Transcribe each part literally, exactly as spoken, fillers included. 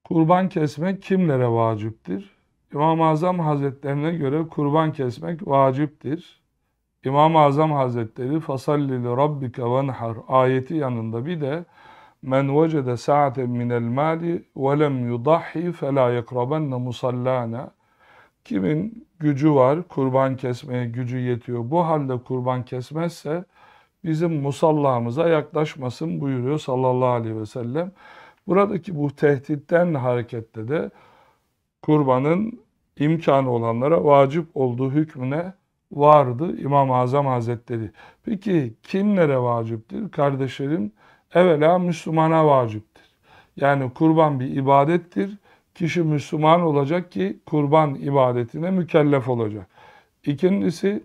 Kurban kesmek kimlere vaciptir? İmam-ı Azam Hazretlerine göre kurban kesmek vaciptir. İmam-ı Azam Hazretleri "Fasalli li rabbike venhar" ayeti yanında bir de "Men vecede sa'aten minel mali ve lem yudahhi fela yakrabenne musallana" Kimin gücü var, kurban kesmeye gücü yetiyor. Bu halde kurban kesmezse bizim musallamıza yaklaşmasın buyuruyor sallallahu aleyhi ve sellem. Buradaki bu tehditten hareketle de kurbanın imkanı olanlara vacip olduğu hükmüne vardı İmam-ı Azam Hazretleri. Peki kimlere vaciptir? Kardeşlerim, evvela Müslümana vaciptir. Yani kurban bir ibadettir. Kişi Müslüman olacak ki kurban ibadetine mükellef olacak. İkincisi,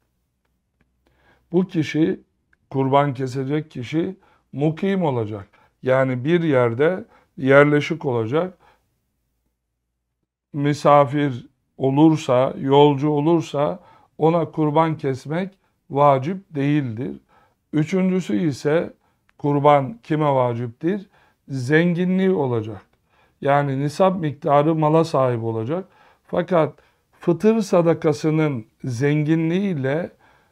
bu kişi, kurban kesecek kişi mukim olacak. Yani bir yerde yerleşik olacak. Misafir olursa, yolcu olursa ona kurban kesmek vacip değildir. Üçüncüsü ise kurban kime vaciptir? Zenginliği olacak. Yani nisap miktarı mala sahip olacak. Fakat fıtır sadakasının zenginliğiyle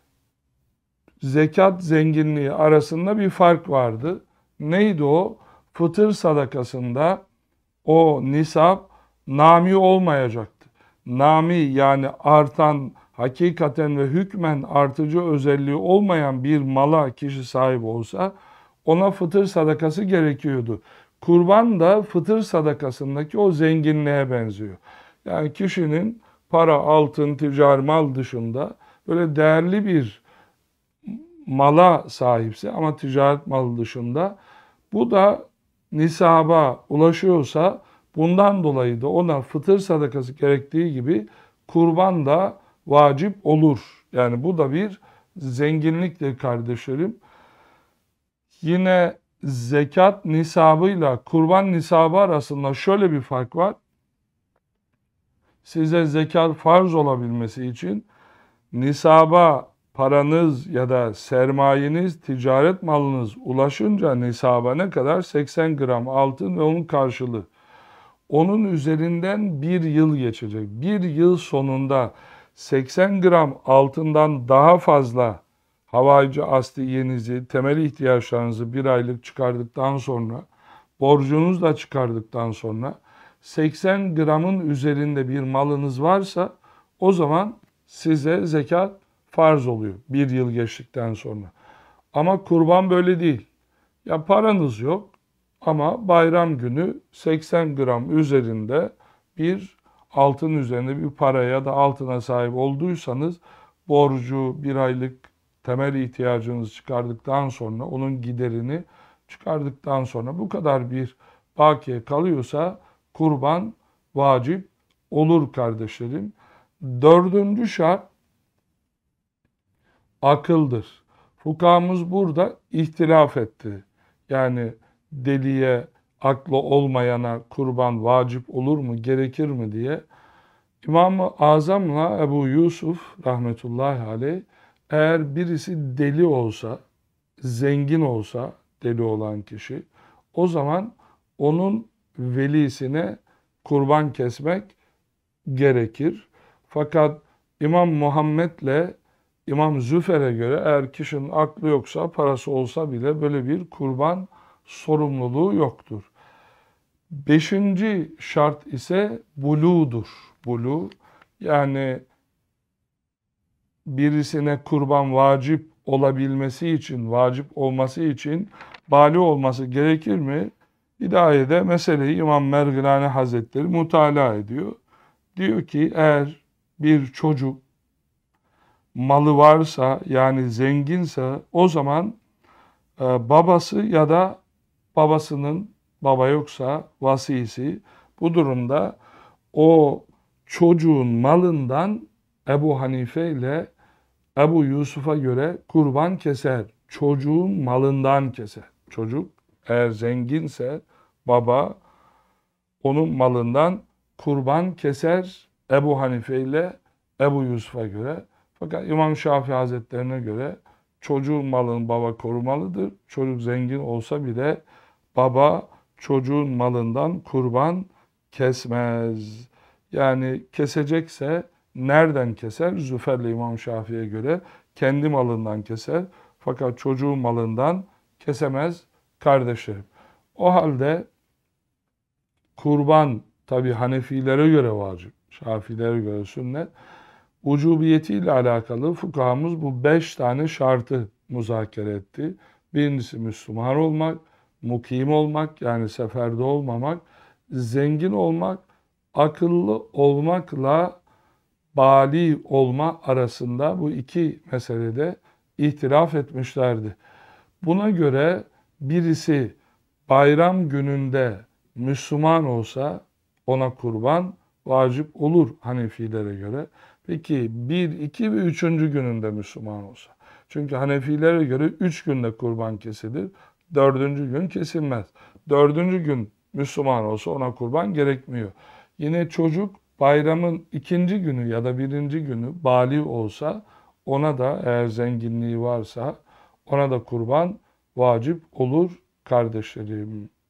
zekat zenginliği arasında bir fark vardı. Neydi o? Fıtır sadakasında o nisap nami olmayacaktı. Nami yani artan, hakikaten ve hükmen artıcı özelliği olmayan bir mala kişi sahip olsa ona fıtır sadakası gerekiyordu. Kurban da fıtır sadakasındaki o zenginliğe benziyor. Yani kişinin para, altın, ticari mal dışında böyle değerli bir mala sahipse ama ticaret malı dışında bu da nisaba ulaşıyorsa bundan dolayı da ona fıtır sadakası gerektiği gibi kurban da vacip olur. Yani bu da bir zenginliktir kardeşlerim. Yine zekat nisabıyla kurban nisabı arasında şöyle bir fark var. Size zekat farz olabilmesi için nisaba paranız ya da sermayeniz, ticaret malınız ulaşınca nisaba ne kadar? seksen gram altın ve onun karşılığı. Onun üzerinden bir yıl geçecek. Bir yıl sonunda seksen gram altından daha fazla havaycı asliyenizi, temel ihtiyaçlarınızı bir aylık çıkardıktan sonra, borcunuzu da çıkardıktan sonra seksen gramın üzerinde bir malınız varsa o zaman size zekat farz oluyor bir yıl geçtikten sonra. Ama kurban böyle değil. Ya paranız yok ama bayram günü seksen gram üzerinde bir altın üzerinde bir paraya ya da altına sahip olduysanız borcu bir aylık temel ihtiyacınızı çıkardıktan sonra onun giderini çıkardıktan sonra bu kadar bir bakiye kalıyorsa kurban vacip olur kardeşlerim. Dördüncü şart akıldır. Fukahamız burada ihtilaf etti. Yani deliye, aklı olmayana kurban vacip olur mu, gerekir mi diye. İmam-ı Azam'la Ebu Yusuf rahmetullahi aleyh eğer birisi deli olsa, zengin olsa deli olan kişi, o zaman onun velisine kurban kesmek gerekir. Fakat İmam Muhammed'le İmam Züfer'e göre eğer kişinin aklı yoksa, parası olsa bile böyle bir kurban sorumluluğu yoktur. Beşinci şart ise buluğdur. Buluğ yani birisine kurban vacip olabilmesi için, vacip olması için bali olması gerekir mi? Hidayede meseleyi İmam Mergilani Hazretleri mutala ediyor. Diyor ki eğer bir çocuk malı varsa yani zenginse o zaman e, babası ya da babasının baba yoksa vasisi bu durumda o çocuğun malından Ebu Hanife ile Ebu Yusuf'a göre kurban keser. Çocuğun malından keser. Çocuk eğer zenginse baba onun malından kurban keser Ebu Hanife ile Ebu Yusuf'a göre. Fakat İmam Şafii Hazretlerine göre çocuğun malını baba korumalıdır. Çocuk zengin olsa bile baba çocuğun malından kurban kesmez. Yani kesecekse nereden keser? Züferli İmam Şafii'ye göre kendi malından keser. Fakat çocuğun malından kesemez kardeşlerim. O halde kurban tabi Hanefilere göre vacip, Şafilere göre sünnet. Ucubiyetiyle alakalı fukahamız bu beş tane şartı muzakere etti. Birincisi Müslüman olmak, mukim olmak yani seferde olmamak, zengin olmak, akıllı olmakla bali olma arasında bu iki meselede ihtilaf etmişlerdi. Buna göre birisi bayram gününde Müslüman olsa ona kurban vacip olur Hanefilere göre. Peki bir, iki ve üçüncü gününde Müslüman olsa. Çünkü Hanefilere göre üç günde kurban kesilir. Dördüncü gün kesilmez. Dördüncü gün Müslüman olsa ona kurban gerekmiyor. Yine çocuk bayramın ikinci günü ya da birinci günü bali olsa ona da eğer zenginliği varsa ona da kurban vacip olur kardeşlerim.